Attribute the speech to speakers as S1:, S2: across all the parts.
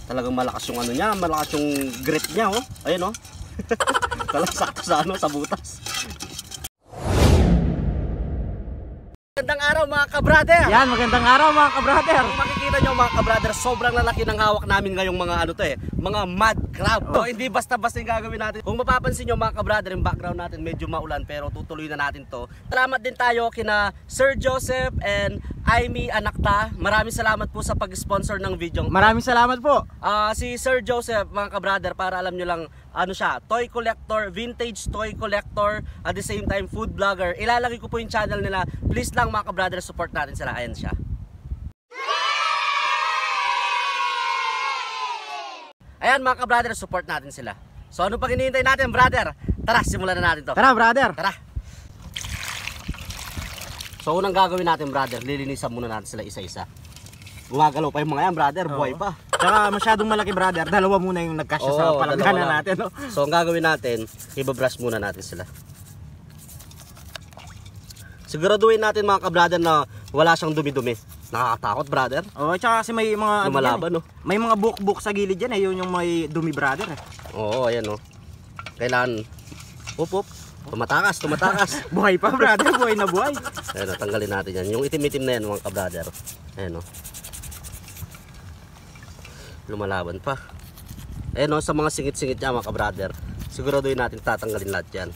S1: Talagang malakas yung ano niya, malakas yung grip niya, oh. Ayun, oh. Talagang sakto sa ano, sa butas. Magandang araw mga ka-brother.
S2: Yan, magandang araw mga ka-brother.
S1: Kung makikita nyo mga ka-brother, sobrang lalaki ng hawak namin ngayong mga ano to mga mud crab. So, hindi basta-basta yung gagawin natin. Kung mapapansin nyo mga ka-brother, yung background natin medyo maulan pero tutuloy na natin to. Salamat din tayo kina Sir Joseph and Aimee Anakta. Maraming salamat po sa pag-sponsor ng video.
S2: Maraming salamat po.
S1: Si Sir Joseph mga ka-brother, para alam nyo lang, ano siya, toy collector, vintage toy collector, at the same time food vlogger. Ilalagay ko po yung channel nila. Please lang mga ka-brother, support natin sila. Ayan siya. Ayan mga ka-brother, support natin sila. So ano pang hinihintay natin, brother? Tara, simulan na natin to.
S2: Tara brother.
S1: Tara. So unang gagawin natin, brother, lilinisan muna natin sila isa-isa. Gumagalaw pa yung mga yan, brother, buhay pa.
S2: Tsaka masyadong malaki brother, dalawa muna yung nagkasya sa palagana natin. No?
S1: So ang gagawin natin, ibabrush muna natin sila. Siguraduhin natin mga ka-brother na wala siyang dumi-dumi. Nakakatakot, brother.
S2: Oo, tsaka kasi may mga
S1: lumalaban, no?
S2: May mga buhok-buhok sa gilid dyan, yun yung may dumi brother.
S1: Oo, ayan, no. Kailangan, up, tumatakas.
S2: Buhay pa brother, buhay na buhay.
S1: Ayan, tanggalin natin yan. Yung itim-itim na yan mga ka-brother. Ayan, no. Lumalaban pa. Ayan, no, sa mga singit-singit niya mga ka-brother, siguraduhin natin tatanggalin lahat yan.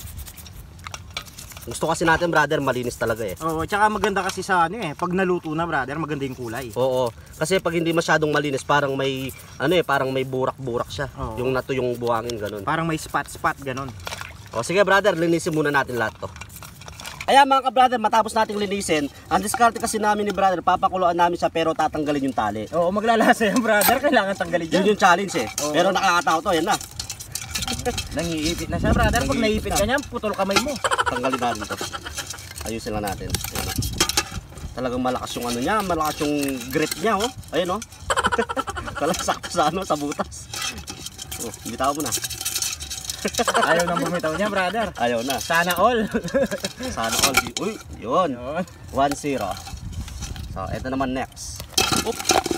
S1: Gusto kasi natin, brother, malinis talaga eh.
S2: Oo, tsaka maganda kasi sa ano pag naluto na brother, maganda yung kulay.
S1: Oo, kasi pag hindi masyadong malinis, parang may parang may burak-burak siya.
S2: Oo.
S1: Yung nato yung buhangin ganun.
S2: Parang may spot ganun.
S1: O sige, brother, linisin muna natin lahat to. Ayan mga ka-brother, matapos nating linisin, ang diskarte kasi namin ni brother, papakuluan namin siya pero tatanggalin yung tali.
S2: Oo, maglalasa yan brother, kailangan tanggalin
S1: Yun yung challenge eh.
S2: Oo.
S1: Pero nakakatakot to, yan na.
S2: Nangiipit na siya brother, pag naipit ka niyan, putol kamay mo.
S1: Tanggalin natin to. Ayusin lang natin. Ayan, talagang malakas yung ano niya, malakas yung grip niya, oh. Ayun, oh. Talagang sakto sa ano, sa butas. Oh, bitaw mo na.
S2: Ayaw nang bumitaw niya brother.
S1: Ayaw na.
S2: Sana all.
S1: Sana all. Uy, yun. 1-0.
S2: 1-0.
S1: So, ito naman next. Oop.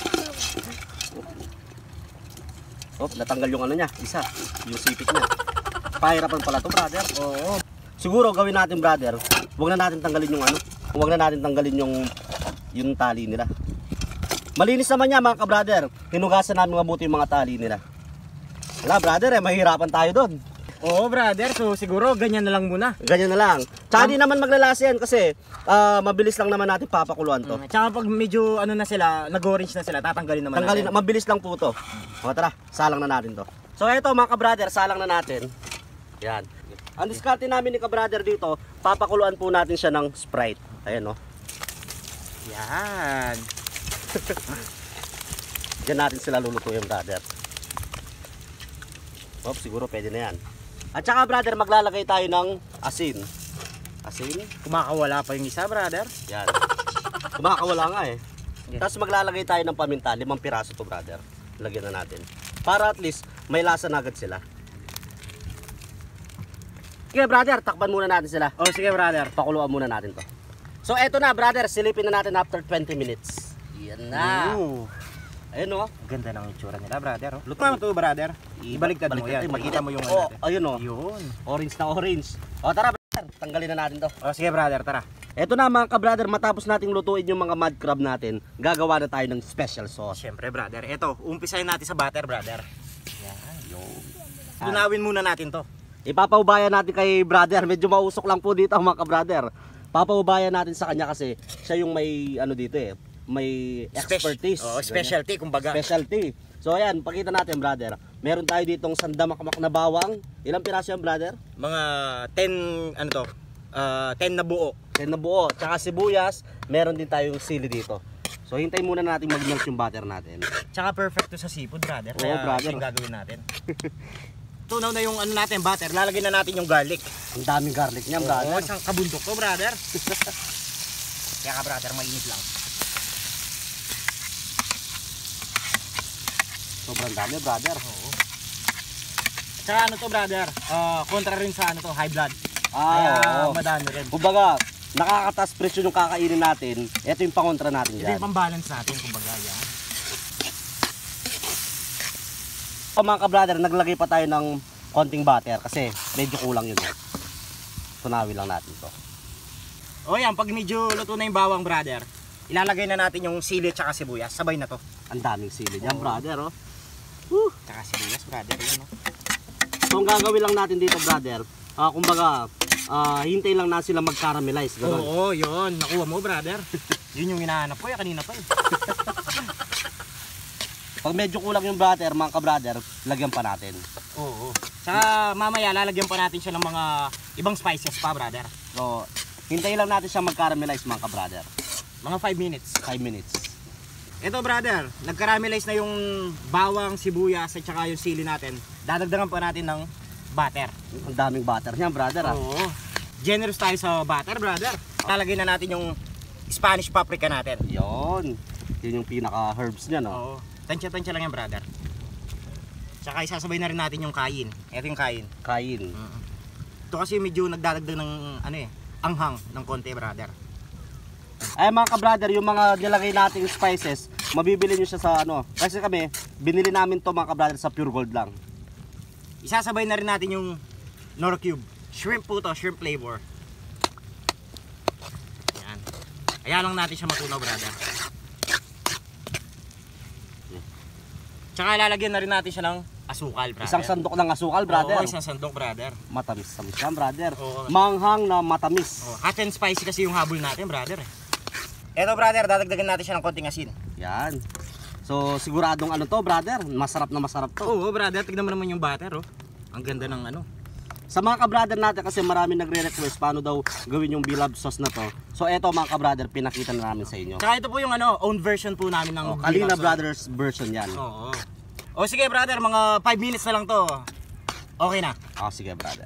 S1: Oop, natanggal yung ano niya, isa. Yung sipit niya. Pahirapan pala to, brother.
S2: Oo.
S1: Siguro gawin natin, brother. Huwag na natin tanggalin yung ano. Huwag na natin tanggalin yung tali nila. Malinis naman niya, mga ka-brother. Hinugasan namin mabuti yung mga tali nila. Wala, brother, mahihirapan tayo doon.
S2: Oo brother, so siguro ganyan na lang muna.
S1: Ganyan na lang. Tsaka di naman maglalasa yan kasi mabilis lang naman natin papakuluan to.
S2: Tsaka pag medyo ano na sila, nag-orange na sila, tatanggalin naman natin.
S1: Mabilis lang po to. O tara, salang na natin to. So eto mga ka-brother, salang na natin. Yan. Ang diskarte namin ni ka-brother dito, papakuluan po natin siya ng Sprite. Ayan, o.
S2: Yan.
S1: Diyan natin sila lulutuin, brother. Oops, siguro pwede na yan. At saka brother, maglalagay tayo ng asin. Asin.
S2: Kumakawala pa yung isa brother.
S1: Yan. Kumakawala nga eh.
S2: Yeah.
S1: Tapos maglalagay tayo ng paminta, 5 piraso to brother. Lagyan na natin. Para at least may lasa na agad sila. Sige brother, takpan muna natin sila.
S2: Oh sige brother.
S1: Pakuluan muna natin to. So eto na brother, silipin na natin after 20 minutes. Yan na.
S2: Ooh.
S1: Ayun o.
S2: Ganda ng itsura nila brother. Luto naman to brother. Ibaliktad mo yan. Makita mo yung
S1: ano natin. Ayun o.
S2: Yun.
S1: Orange na orange. O tara brother, tanggalin na natin to.
S2: Oh sige brother, tara.
S1: Eto na mga ka-brother, matapos nating lutuin yung mga mud crab natin, gagawa na tayo ng special sauce.
S2: Siyempre brother, eto, umpisahin natin sa butter brother. Yan, yun. Tunawin muna natin to.
S1: Ipapahubayan natin kay brother, medyo mausok lang po dito mga ka-brother. Papahubayan natin sa kanya kasi siya yung may ano dito may expertise.
S2: Specialty kumbaga.
S1: Specialty. So ayan, pakita natin brother. Meron tayo ditong sandamakmak na bawang. Ilang piraso yan brother?
S2: Mga 10 10 na buo.
S1: 10 na buo. Tsaka sibuyas, meron din tayong sili dito. So hintayin muna natin mag-melt yung butter natin.
S2: Tsaka perfect to sa seafood brother.
S1: Oo, brother.
S2: Yung gagawin natin. Tunaw na yung ano natin butter, lalagyan na natin yung garlic.
S1: Ang daming garlic niyan brother.
S2: Oo, isang kabundok to brother. Kaya ka brother, mainit lang.
S1: Sobrang dami brother.
S2: Oo. Tsaka ano to brother, kontra rin sa ano to, high blood.
S1: Kaya
S2: madami rin.
S1: Kumbaga, nakakataas presyo yung kakainin natin. Ito yung pangontra natin
S2: Ito
S1: dyan.
S2: yung pambalance natin kumbaga yan.
S1: ito mga ka-brother, naglagay pa tayo ng konting butter kasi medyo kulang yun. Tunawin lang natin to.
S2: O yan, pag medyo luto na yung bawang, brother, ilalagay na natin yung sili tsaka sibuyas. Sabay na to.
S1: Ang daming sili dyan,
S2: Oo.
S1: brother, oh.
S2: Tsaka sibuyas, brother. Yan,
S1: So ang gagawin lang natin dito, brother, kumbaga, hintay lang na sila mag-caramelize. Ganun.
S2: Oo, yun. Nakuha mo, brother. Yun yung hinahanap ko, kanina pa eh.
S1: Pag medyo kulang yung butter, mga ka-brother, lagyan pa natin.
S2: Oo. Saka mamaya lalagyan pa natin siya ng mga ibang spices pa, brother.
S1: So, hintayin lang natin siya mag-caramelize, mga ka-brother.
S2: Mga 5 minutes.
S1: 5 minutes.
S2: Ito, brother, nag-caramelize na yung bawang, sibuyas at saka yung sili natin. Dadagdagan pa natin ng butter.
S1: Ang daming butter niya, brother.
S2: Oo. Generous tayo sa butter, brother. Lalagay na natin yung Spanish paprika natin.
S1: Yun. Yun yung pinaka-herbs niya, no?
S2: Oo. Tansya-tansya lang yan, brother. Tsaka isasabay na rin natin yung kain. Ito yung kain.
S1: Kain.
S2: Ito kasi medyo nagdadagdag ng anghang ng konti, brother.
S1: Ay mga ka-brother, yung mga nilagay nating spices, mabibili nyo siya sa kasi kami, binili namin to mga ka-brother sa Pure Gold lang.
S2: Isasabay na rin natin yung Nor Cube. Shrimp po to, shrimp flavor. Ayan. Ayan lang natin siya matunaw, brother. Tsaka lalagyan na rin natin siya ng asukal, brother.
S1: Isang sandok ng asukal, brother.
S2: Oo, isang sandok, brother.
S1: Matamis-tamis yan, brother.
S2: Oo.
S1: Manghang na matamis.
S2: Oh, hot and spicy kasi yung habol natin, brother. Eto, brother, dadagdagan natin siya ng konting asin.
S1: Yan. So, siguradong to, brother. Masarap na masarap to.
S2: Oo, brother, tignan mo naman yung butter, oh. Ang ganda ng
S1: Sa mga ka-brother natin kasi marami nagre-request paano daw gawin yung beloved sauce na to. So, eto mga ka-brother, pinakita na namin sa inyo.
S2: Tsaka ito po yung own version po namin ng
S1: Kalina
S2: Sauce.
S1: Brothers version yan.
S2: Oo. O sige, brother, mga 5 minutes na lang to. Okay na.
S1: Sige, brother.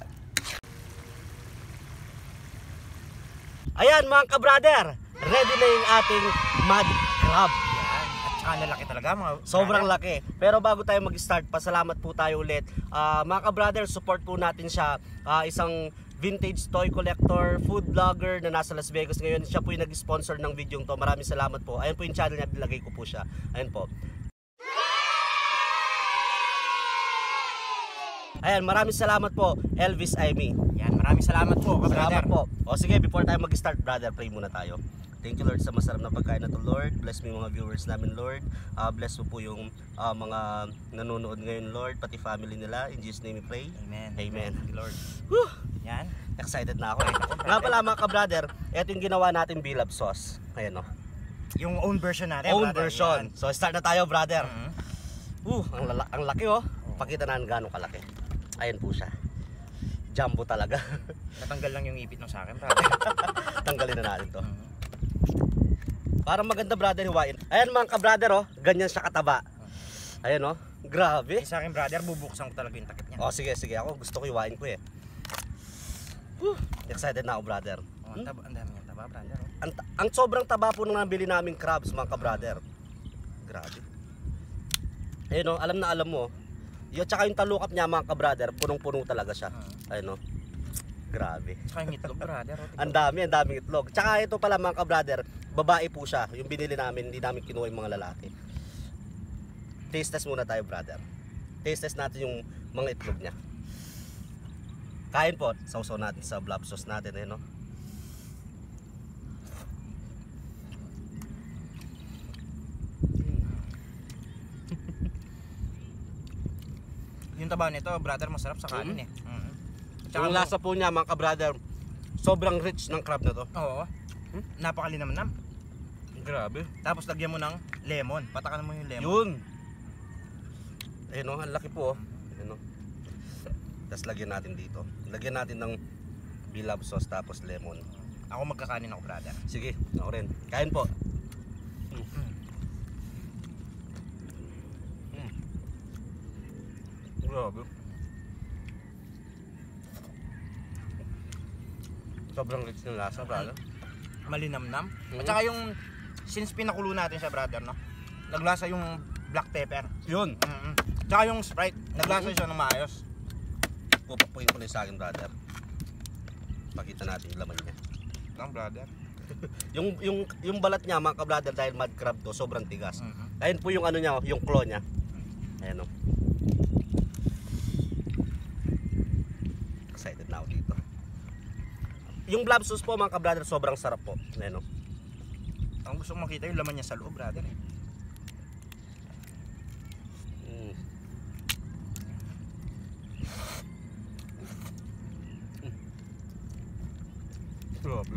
S1: Ayan mga ka-brother, ready na yung ating mud crab.
S2: Yan. At saka lalaki talaga, mga
S1: Sobrang
S2: brother.
S1: laki. Pero bago tayo mag-start, pasalamat po tayo ulit. Mga ka-brother, support po natin siya. Isang vintage toy collector, food vlogger na nasa Las Vegas ngayon. Siya po yung nag-sponsor ng video to. Maraming salamat po. Ayan po yung channel niya, nilagay ko po siya. Ayan po. Ayan, maraming salamat po, Elvis Aimee.
S2: Yan, maraming salamat po,
S1: Salamat
S2: brother.
S1: po. O sige, before tayo mag-start, brother, pray muna tayo. Thank you, Lord, sa masarap na pagkain na to, Lord. Bless mo yung mga viewers namin, Lord. Bless mo po yung mga nanonood ngayon, Lord, pati family nila. In Jesus' name we pray.
S2: Amen.
S1: Amen.
S2: Thank you, Lord.
S1: Whew!
S2: Yan.
S1: Excited na ako. Nga pala mga ka-brother, ito yung ginawa natin beloved sauce. Ayan o.
S2: Yung own version natin,
S1: Own
S2: brother.
S1: version. So start na tayo, brother.
S2: Yan.
S1: Ang laki oh. Pakita na gano'ng kalaki. Ayan po siya. Jumbo talaga.
S2: Natanggal lang yung ipit ng sa akin, brother.
S1: Tanggalin na natin to. Parang maganda, brother, hiwain. Ayan mga ka-brother oh, ganyan siya kataba. Ayan oh, grabe.
S2: Sa akin, brother, bubuksan ko talaga yung takip niya.
S1: Oh, sige, ako gusto ko hiwain ko eh. Excited na ako, brother.
S2: Oh, ang dami niyang taba, brother.
S1: Ang sobrang taba po nung nabili naming crabs, mga ka-brother. Grabe. Ayun oh, alam na alam mo. Yung tsaka yung talukap niya, mga ka-brother, punong-puno talaga siya. Ayun oh. Grabe.
S2: Tsaka yung itlog, brother.
S1: Ang daming itlog. Tsaka ito pala mga ka-brother, babae po siya. Yung binili namin, hindi namin kinuha yung mga lalaki. Taste test muna tayo, brother. Taste test natin yung mga itlog niya. Kain po, sausaw natin sa blab sauce natin, eh, no?
S2: Yung taba nito, brother, masarap sa kanin eh.
S1: Yung lasa po niya, mga ka-brother, sobrang rich ng crab na to.
S2: Oo. Napakalinamnam.
S1: Grabe.
S2: Tapos lagyan mo ng lemon. Patakan mo yung lemon.
S1: Yun. Ayun o, ang laki po. Ayun o. Tapos lagyan natin dito. Lagyan natin ng beloved sauce tapos lemon.
S2: Ako magkakanin ako, brother.
S1: Sige, ako rin. Kain po. Grabe. Sobrang rich ng lasa, brother.
S2: Malinamnam. At saka yung, since pinakulo natin siya, brother, no? Naglasa yung black pepper.
S1: Yun.
S2: Tsaka yung Sprite, naglasa siya ng maayos.
S1: Pupapuin ko na sa akin, brother. Pakita natin yung laman niya.
S2: Lang, brother.
S1: Yung balat niya, mga ka-brother, dahil mud crab to, sobrang tigas. Ayun po yung ano niya, yung claw niya. Ayan o. Yung blob sauce po mga ka-brother, sobrang sarap po. Ayan, no?
S2: Ang gusto kong makita yung laman niya sa loob, brother.
S1: Mm. Grabe.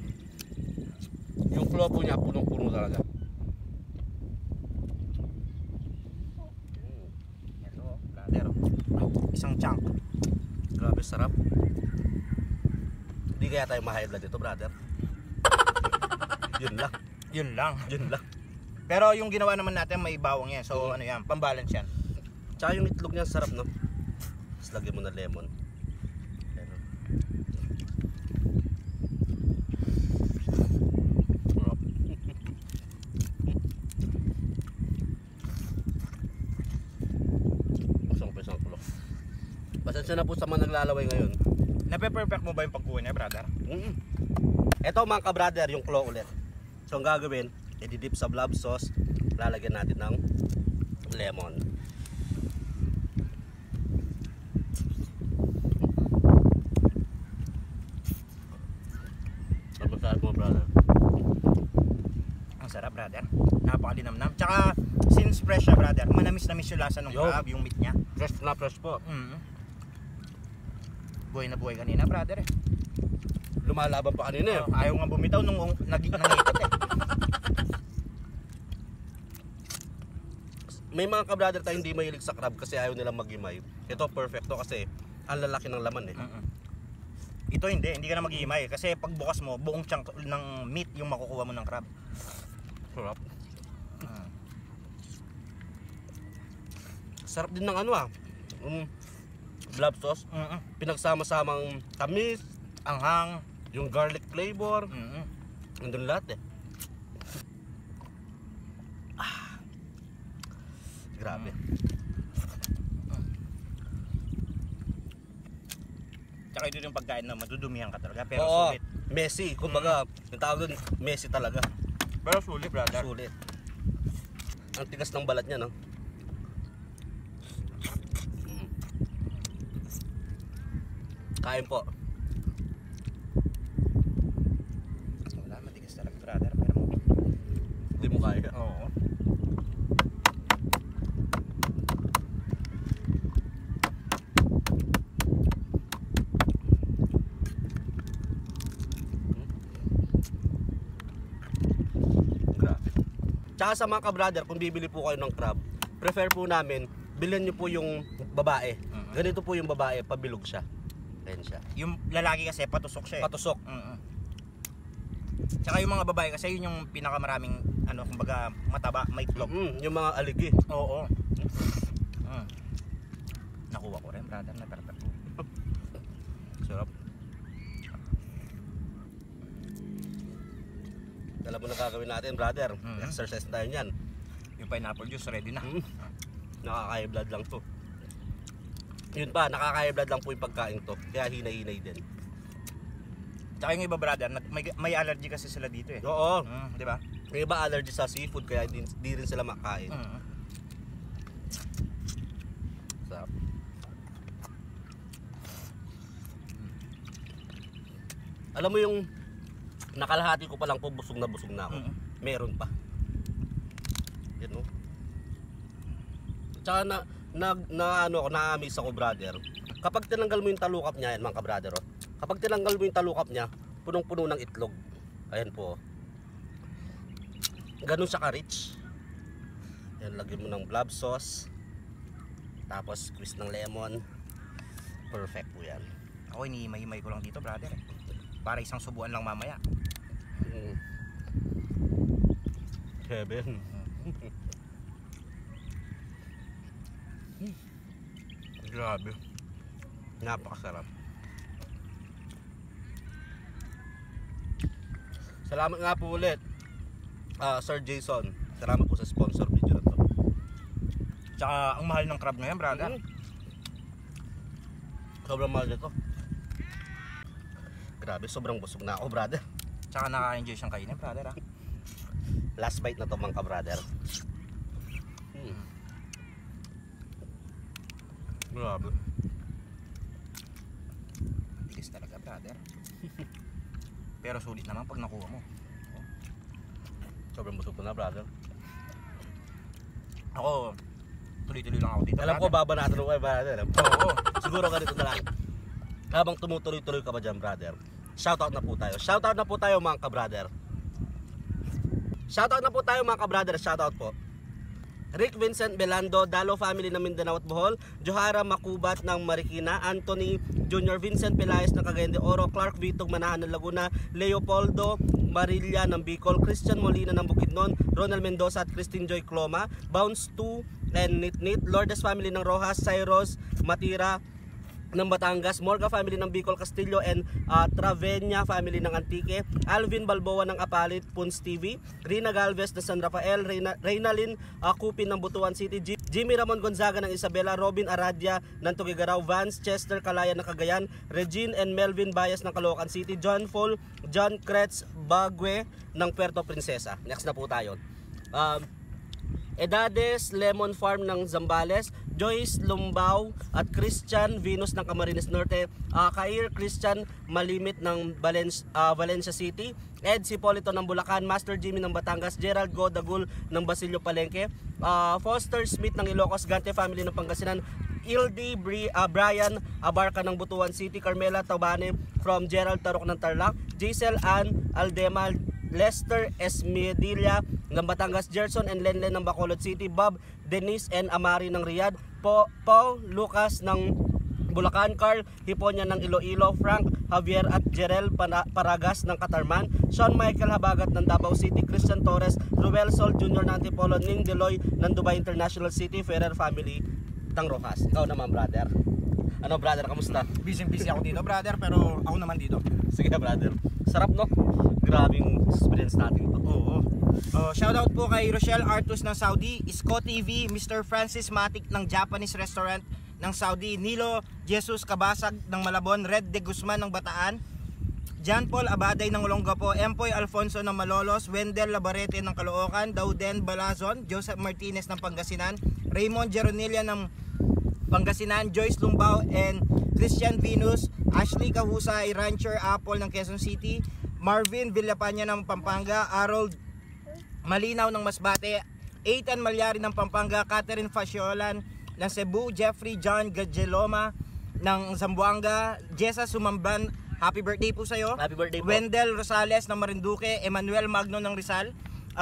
S1: Yung claw po niya, punong-puno talaga.
S2: Ito, brother. Isang chunk.
S1: Grabe, sarap. Hindi kaya tayo ma-high blood dito, brother. Yun lang.
S2: Yun lang.
S1: Yun lang.
S2: Pero yung ginawa naman natin may bawang yan. So ano yan, pambalance yan.
S1: Tsaka yung itlog niya sarap, no? Tapos lagyan mo na lemon. Ayan, no? Sarap. Isang kulo. Pasensya na po sa mga naglalaway ngayon.
S2: Nape-perfect mo ba yung pagkuha niya, brother?
S1: Ito mga ka-brother, yung claw ulit. So ang gagawin, i-dip sa blob sauce, lalagyan natin ng lemon. Ano sa mo, brother?
S2: Ang sarap, brother. Napakalinamnam. Tsaka, since fresh siya, brother, manamis-namis yung lasa ng
S1: Yo.
S2: crab, yung meat niya.
S1: Fresh na fresh po.
S2: Buhay na buhay kanina, brother.
S1: Lumalaban pa kanina eh.
S2: Ayaw nga bumitaw nung nangitot eh.
S1: May mga ka-brother tayo hindi mahilig sa crab kasi ayaw nilang mag-imay. Ito perfecto kasi ang lalaki ng laman eh.
S2: Ito hindi ka na mag-iimay kasi pag bukas mo, buong chunk ng meat yung makukuha mo ng crab.
S1: Sarap. Sarap din ng ano blob sauce. Pinagsama-samang tamis,
S2: Anghang.
S1: yung garlic flavor, nandun lahat eh. Grabe.
S2: Tsaka ito yung pagkain na madudumihan ka talaga pero
S1: Oo,
S2: sulit.
S1: messy. Kumbaga, yung tawag doon, messy talaga.
S2: Pero sulit, brother.
S1: Sulit. Ang tigas ng balat niya, no? Kain po.
S2: Wala, matigas talaga, brother. Pero
S1: Hindi mo kaya.
S2: oo.
S1: Grabe. Tsaka sa mga ka-brother, kung bibili po kayo ng crab, prefer po namin, bilhin nyo po yung babae. Ganito po yung babae, pabilog siya. Ayan siya.
S2: Yung lalaki kasi patusok siya eh.
S1: Patusok.
S2: Tsaka yung mga babae kasi yun yung pinakamaraming ano, kumbaga mataba, may itlog.
S1: Yung mga aligi.
S2: Oo. Nakuha ko rin, brother, na perfect.
S1: Sarap. Alam mo na gagawin natin, brother. Exercise tayo niyan.
S2: Yung pineapple juice ready na.
S1: Nakaka-high blood lang to. Yun pa, nakaka-high blood lang po yung pagkain to. Kaya hinay-hinay din.
S2: Tsaka yung iba, brother, may allergy kasi sila dito eh.
S1: Oo.
S2: Di ba?
S1: May iba allergy sa seafood kaya di rin sila makain. Sarap. Alam mo yung nakalahati ko pa lang po, busog na ako. Meron pa. Yan o. Tsaka na-amaze ako, brother. Kapag tinanggal mo yung talukap niya, yan mga ka-brother, oh. Kapag tinanggal mo yung talukap niya, punong-puno ng itlog. Ayan po. Ganun siya ka-rich. Yan, lagyan mo ng blob sauce. Tapos squeeze ng lemon. Perfect po yan.
S2: Ako iniimay-imay ko lang dito, brother eh. Para isang subuan lang mamaya.
S1: Heaven. Grabe. Napakasarap. Salamat nga po ulit, Sir Jason. Salamat po sa sponsor video na to.
S2: Tsaka ang mahal ng crab ngayon, brother.
S1: Sobrang mahal nito. Grabe, sobrang busog na ako, brother.
S2: Tsaka naka-enjoy siyang kainin, brother ah.
S1: Last bite na to mga ka-brother. Grabe.
S2: Tigas talaga, brother. Pero sulit naman pag nakuha mo.
S1: Sobrang busog ko na, brother.
S2: Ako, tuloy-tuloy lang ako dito.
S1: Alam ko,
S2: brother.
S1: baba natin ako, brother.
S2: Oo.
S1: Siguro ganito na lang. Habang tumutuloy-tuloy ka pa dyan, brother, shoutout na po tayo. Shoutout na po tayo, mga ka-brother. Shoutout na po tayo, mga ka-brother. Shoutout po. Rick Vincent Belando, Dalo family ng Mindanao at Bohol, Johara Makubat ng Marikina, Anthony Jr. Vincent Pelayes ng Cagayan de Oro, Clark Vitog Manahan ng Laguna, Leopoldo Marilla ng Bicol, Christian Molina ng Bukidnon, Ronald Mendoza at Christine Joy Cloma, Bounce 2 and Nitnit, Lourdes family ng Rojas, Cyrus Matira ng Batangas, Morga family ng Bicol Castillo and Travenia family ng Antique, Alvin Balboa ng Apalit, Puns TV, Rina Galvez ng San Rafael, Reynalyn Kupin ng Butuan City, Jimmy Ramon Gonzaga ng Isabela, Robin Aradia ng Tugigaraw, Vance Chester Calayan ng Cagayan, Regine and Melvin Bayas ng Caloocan City, John Fall, John Kretz Bagwe ng Puerto Princesa. Next na po tayo. Edades Lemon Farm ng Zambales, Joyce Lumbao at Christian Venus ng Camarines Norte, Kair Christian Malimit ng Valencia City, Ed Cipolito ng Bulacan, Master Jimmy ng Batangas, Gerald Godagul ng Basilio Palenque, Foster Smith ng Ilocos, Gante family ng Pangasinan, Ildi Brian Abarca ng Butuan City, Carmela Tabane from Gerald Tarok ng Tarlac, Giselle Ann Aldemal, Lester Esmedilla ng Batangas, Gerson and Lenlen ng Bacolod City, Bob Denise and Amari ng Riyadh, Paul Lucas ng Bulacan, Carl Hiponya ng Iloilo, Frank Javier at Jerel Paragas ng Katarman, Sean Michael Habagat ng Davao City, Christian Torres, Ruel Sol Jr. ng Antipolo, Ning Deloy ng Dubai International City, Ferrer family ng Rojas. Ikaw naman, brother. Ano, brother, kamusta?
S2: Busy ako dito, brother, pero ako naman dito.
S1: Sige, brother. Sarap, no? Grabing experience natin ito.
S2: Oo. Shoutout po kay Rochelle Artus ng Saudi, Isko TV, Mr. Francis Matic ng Japanese Restaurant ng Saudi, Nilo Jesus Kabasag ng Malabon, Red de Guzman ng Bataan, John Paul Abaday ng Olongapo, Empoy Alfonso ng Malolos, Wendell Labarete ng Caloocan, Dauden Balazon, Joseph Martinez ng Pangasinan, Raymond Geronilla ng Pangasinan, Joyce Lumbao and Christian Venus, Ashley Kahusay, Rancher Apple ng Quezon City, Marvin Villapanya ng Pampanga, Harold Malinaw ng Masbate, Ethan Malyari ng Pampanga, Catherine Fasciolan ng Cebu, Jeffrey John Gajeloma ng Zamboanga, Jessa Sumamban, happy birthday po sa'yo.
S1: Happy birthday po.
S2: Wendell Rosales ng Marinduque, Emmanuel Magno ng Rizal,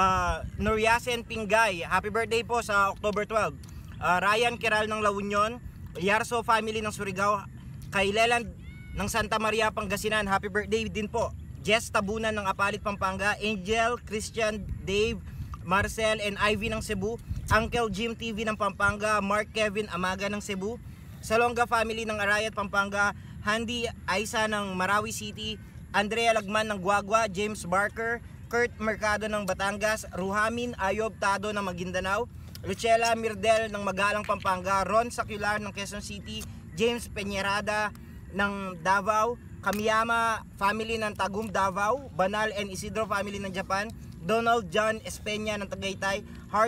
S2: Noriasen Pingay, happy birthday po sa October 12. Ryan Keral ng La Union, Yarso family ng Surigao, kay Leland ng Santa Maria Pangasinan, happy birthday din po. Jess Tabunan ng Apalit Pampanga, Angel, Christian, Dave, Marcel and Ivy ng Cebu, Uncle Jim TV ng Pampanga, Mark Kevin Amaga ng Cebu, Salonga family ng Arayat Pampanga, Handy Aisa ng Marawi City, Andrea Lagman ng Guagua, James Barker, Kurt Mercado ng Batangas, Ruhamin Ayob Tado ng Maguindanao, Lucella Mirdel ng Magalang Pampanga, Ron Sacular ng Quezon City, James Peñerada ng Davao, Kamiyama family ng Tagum Davao, Banal and Isidro family ng Japan, Donald John Espeña ng Tagaytay,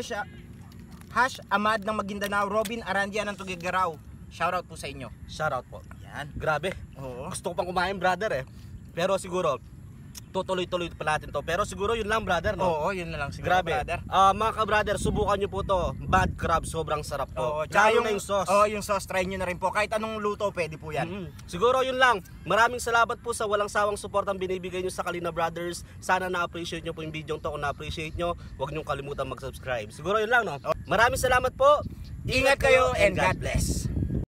S2: Hash Ahmad ng Maguindanao, Robin Arandia ng Tugigaraw. Shoutout po sa inyo.
S1: Shoutout po.
S2: Yan.
S1: Grabe.
S2: Oo.
S1: Gusto ko pang kumain, brother, eh. Pero siguro, tutuloy-tuloy pa natin to. Pero siguro yun lang, brother, no?
S2: Oo, yun na lang siguro,
S1: Grabe.
S2: brother.
S1: Mga ka-brother, subukan nyo po to. Bad crab, sobrang sarap po.
S2: Oo,
S1: Lalo na yung sauce.
S2: Oo, yung sauce, try nyo na rin po. Kahit anong luto, pwede po yan.
S1: Siguro yun lang. Maraming salamat po sa walang sawang support ang binibigay nyo sa Kalina Brothers. Sana na-appreciate nyo po yung video to. Kung na-appreciate nyo, huwag nyo kalimutan mag-subscribe. Siguro yun lang, no? Maraming salamat po.
S2: Ingat kayo and God bless.